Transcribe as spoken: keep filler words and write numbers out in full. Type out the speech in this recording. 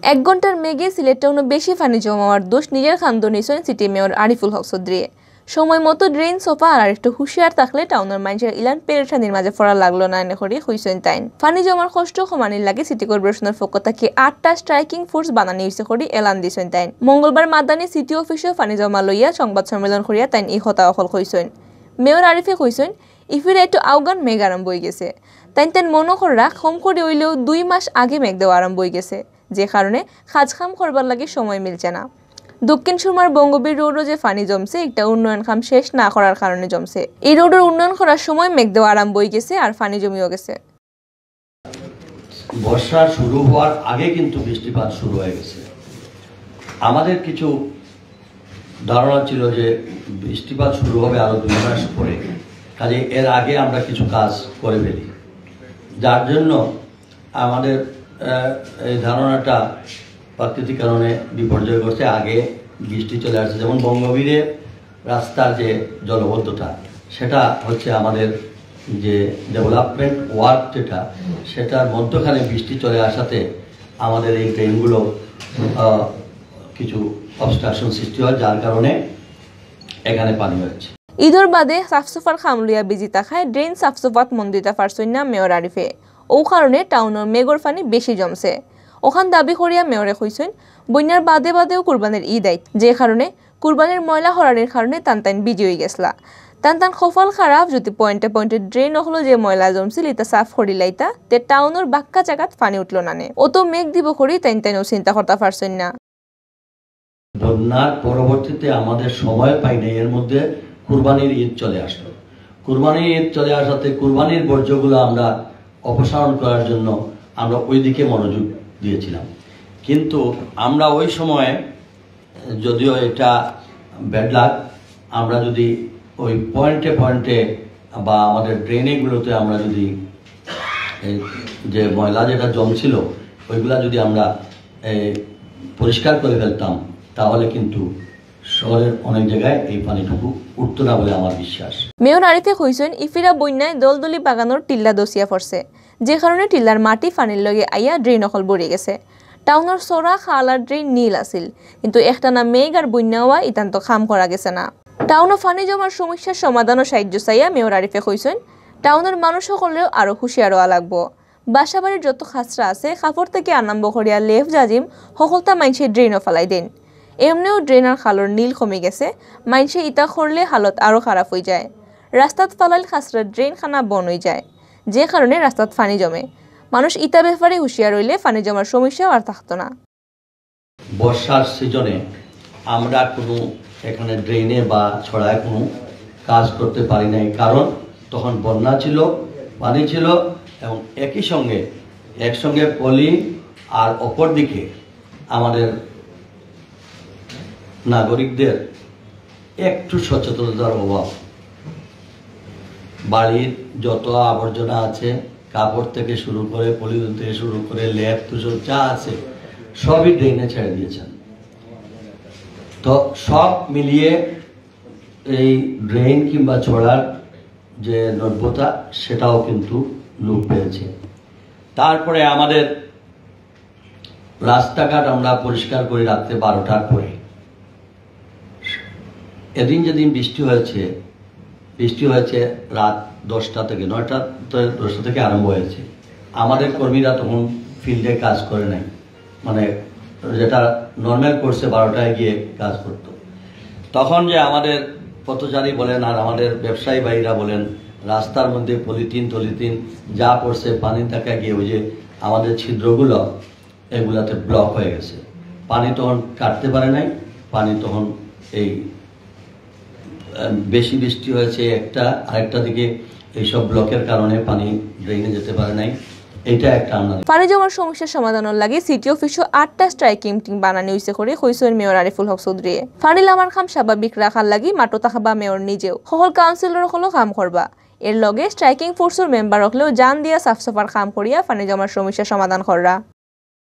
এক ঘন্টার মেঘে সিলেট টাউনে বেশি পানি জমাওয়ার দোষ নিজের খান্দো নিছেন সিটি মেয়র আরিফুল হক চৌধুরী। সময় মতো ড্রেন সোফা আর একটু হুঁশিয়ার থাকলে টাউনের মানুষের ইলান পেরেশানির মাঝে পড়া লাগলো না এনে করে হইছেন তাইন। পানি জমার কষ্ট কমানির লাগে সিটি কর্পোরেশনের পক্ষ থেকে আটটা স্ট্রাইকিং ফোর্স বানানি হয়েছে করে এলান দিয়েছেন তাইন। মঙ্গলবার মাদানি সিটি অফিসেও পানি জমা লইয়া সংবাদ সম্মেলন করিয়া তাইন এই কথা অকল কইছেন। মেয়র আরিফে কইছেন ইফিরে একটু আউগান মেঘ আরম্ভ হয়ে গেছে। তাইন তাইন মনোকররা কম করে হইলেও দুই মাস আগে মেঘ দেওয়া আরম্ভ হয়ে গেছে, যে কারণে খাজখাম করবার লাগে সময় মিলছে না। দক্ষিণ সুরমার বঙ্গবীর রোডও যে পানি জমছে একটা উন্নয়ন কাম শেষ না করার কারণে জমছে। এই রোডের উন্নয়ন করার সময় মেঘ দেওয়া আরম্ভ হয়ে গেছে আর পানি জমিও গেছে। বর্ষা শুরু হওয়ার আগে কিন্তু বৃষ্টিপাত শুরু হয়ে গেছে। আমাদের কিছু ধারণা ছিল যে বৃষ্টিপাত শুরু হবে আরো দুই মাস পরে, কাজে এর আগে আমরা কিছু কাজ করে ফেলি, যার জন্য আমাদের এই ধারণাটা প্রাকৃতিক কারণে বিপর্যয় করছে। আগে বৃষ্টি চলে আসছে, যেমন বঙ্গবীরে রাস্তার যে জলবদ্ধতা, সেটা হচ্ছে আমাদের যে ডেভেলপমেন্ট ওয়ার্ক যেটা, সেটার মধ্যখানে বৃষ্টি চলে আসাতে আমাদের এই ট্রেনগুলো কিছু অবস্ট্রাকশন সৃষ্টি হয়, যার কারণে এখানে পানি হচ্ছে। ঈদর বাদে সাফসুফার খামলুয়া বিজি থাকায় ড্রেন সাফসুফাত মন্দিতা পারছই না মেয়র আরিফে। ও কারণে টাউনের মেঘর পানি বেশি জমছে। ওখান দাবি করিয়া মেয়রে কইছেন বন্যার বাদে বাদেও কুরবানির ঈদ আইত, যে কারণে কুরবানির ময়লা হরানির কারণে টান টান বিজি হয়ে গেছলা। টান টান কপাল খারাপ যদি পয়েন্টে পয়েন্টে ড্রেন হলো যে ময়লা জমছিল এটা সাফ করি লাইতা তে টাউনের বাক্কা জায়গাত পানি উঠলো না নে। ও তো মেঘ দিব করি টাইন টাইনও চিন্তা করতে পারছেন না। বন্যার পরবর্তীতে আমাদের সময় পাই নাই, এর মধ্যে কুরবানির ঈদ চলে আসলো। কুরবানির ঈদ চলে আসাতে কুরবানির বর্জ্যগুলো আমরা অপসারণ করার জন্য আমরা ওই দিকে মনোযোগ দিয়েছিলাম, কিন্তু আমরা ওই সময়ে, যদিও এটা ব্যাড লাক, আমরা যদি ওই পয়েন্টে পয়েন্টে বা আমাদের ড্রেনেগুলোতে আমরা যদি যে ময়লা যেটা জমছিল ওইগুলা যদি আমরা পরিষ্কার করে ফেলতাম, তাহলে কিন্তু শহরের অনেক জায়গায় এই পানিটুকু উঠতো না বলে আমার বিশ্বাস। মেয়র আরিফে কইছেন ইফিরা বন্যায় দলদলি বাগানোর টিল্লা দসিয়া পড়ছে, যে কারণে টিল্লার মাটি পানির লগে আইয়া ড্রেন অকল ভরে গেছে। টাউনের সরা খালার ড্রেন নীল আছিল, কিন্তু একটানা মেঘ আর বন্যা হওয়া ইতান্ত খাম করা গেছে না। টাউনে পানি জমার সমস্যার সমাধান ও সাহায্য চাইয়া মেয়র আরিফে কইছেন টাউনের মানুষ সকলেও আরো হুঁশিয়ার হওয়া লাগবো। বাসাবাড়ির যত খাসরা আছে কাপড় থেকে আরম্ভ করিয়া লেফ জাজিম সকলটা মাইনসে ড্রেনও ফেলাই দেন। এমনিও ড্রেনার খালর নীল কমে গেছে, মাইনসে ইটা করলে হালত আরো খারাপ হয়ে যায়। রাস্তাত ফালাইল খাসরা ড্রেন খানা বন হয়ে যায়, যে কারণে রাস্তাত পানি জমে। মানুষ ইটা ব্যাপারে হুঁশিয়ার হইলে পানি জমার সমস্যাও আর থাকতো না। বর্ষার সিজনে আমরা কোনো এখানে ড্রেনে বা ছড়ায় কোনো কাজ করতে পারি নাই, কারণ তখন বন্যা ছিল, পানি ছিল, এবং একই সঙ্গে একসঙ্গে পলি আর অপর দিকে আমাদের নাগরিকদের একটু সচেতনতার অভাব। বাড়ির যত আবর্জনা আছে, কাপড় থেকে শুরু করে পলিথিন থেকে শুরু করে ল্যাব তুষর যা আছে সবই ড্রেনে ছেড়ে দিয়েছেন। তো সব মিলিয়ে এই ড্রেন কিংবা ছড়ার যে নব্যতা, সেটাও কিন্তু লোপ পেয়েছে। তারপরে আমাদের রাস্তাঘাট আমরা পরিষ্কার করে রাখতে বারোটার পরে। এদিন যেদিন বৃষ্টি হয়েছে, বৃষ্টি হয়েছে রাত দশটা থেকে নয়টা দশটা থেকে আরম্ভ হয়েছে। আমাদের কর্মীরা তখন ফিল্ডে কাজ করে নাই, মানে যেটা নর্মাল করছে বারোটায় গিয়ে কাজ করত। তখন যে আমাদের পথচারী বলেন আর আমাদের ব্যবসায়ী ভাইরা বলেন, রাস্তার মধ্যে পলিথিন টলিথিন যা পড়ছে পানি থাকা গিয়ে ওই যে আমাদের ছিদ্রগুলো এগুলাতে ব্লক হয়ে গেছে। পানি তখন কাটতে পারে নাই, পানি তখন এই বেশি বৃষ্টি হয়েছে একটা, আরেকটা দিকে এইসব ব্লকের কারণে পানি ড্রেনে যেতে পারে নাই। এটা একটা আমরা পানি জমার সমস্যার সমাধানের লাগে সিটি অফিসও আটটা স্ট্রাইকিং টিম বানানি হয়েছে করে কইছেন মেয়র আরিফুল হক চৌধুরী। পানি লামার কাম স্বাভাবিক রাখার লাগি মাটো থাকবা মেয়র নিজেও, সকল কাউন্সিলর হলেও কাম করবা। এর লগে স্ট্রাইকিং ফোর্সের মেম্বার হলেও জান দিয়া সাফ সাফার কাম করিয়া পানি জমার সমস্যার সমাধান করা।